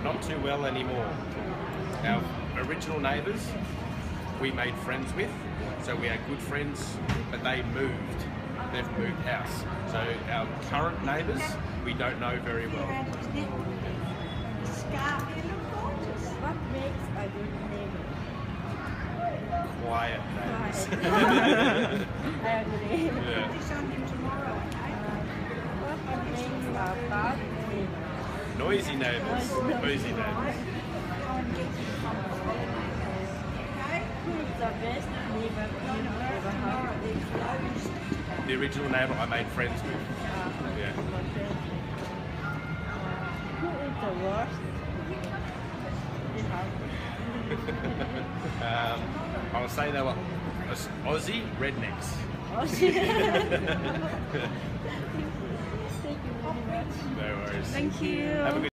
not too well anymore. Our original neighbours we made friends with, so we are good friends, but they moved. They've moved house. So our current neighbours we don't know very well. What makes a good neighbor? Quiet neighbours. I agree. Yeah. What makes a bad neighbor? Noisy neighbours. Noisy neighbours. Who is the best neighbor you ever had? The original neighbour I made friends with. Yeah. Who is the worst? I'll say they were Aussie rednecks. Thank you very much. No worries. Thank you. Have a good